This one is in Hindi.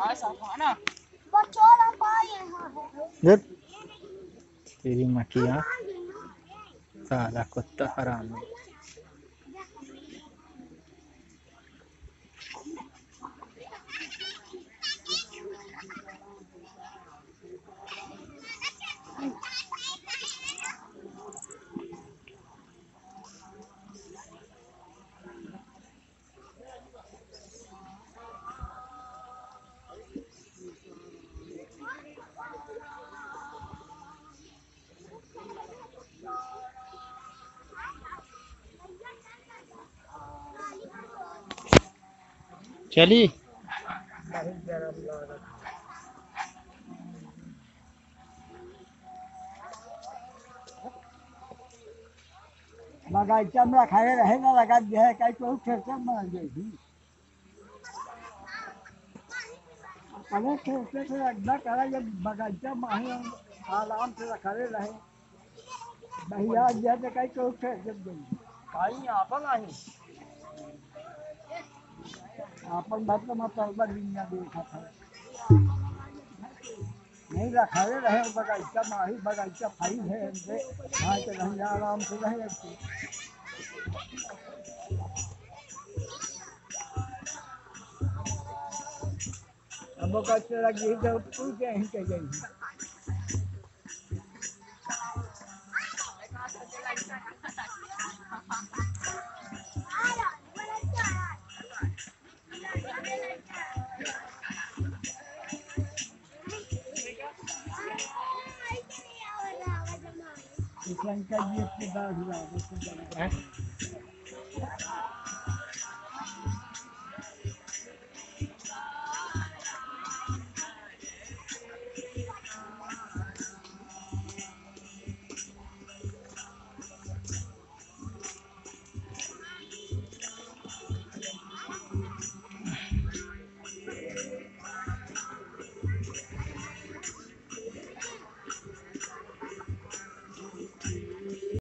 धुर, तेरी मकिया साला कुत्ता हराम। चली बगीचा में रखाए रहे ना लगा जो है कहीं तो फिर से मान गई अरे खेलते से रखना करा जब बगीचा में आराम से रखाए रहे भैया जो है कहीं तो फिर से गई भाई आपन आई अपन मतलब मैं पर्वत दुनिया देखा था नहीं रखाए रहे बगीचा माही बगीचा फाई है हमसे हाँ तो नहीं आराम से रहे अब बगीचा लगी तो पूछे ही के गई शंकर जी अपनी बात हुआ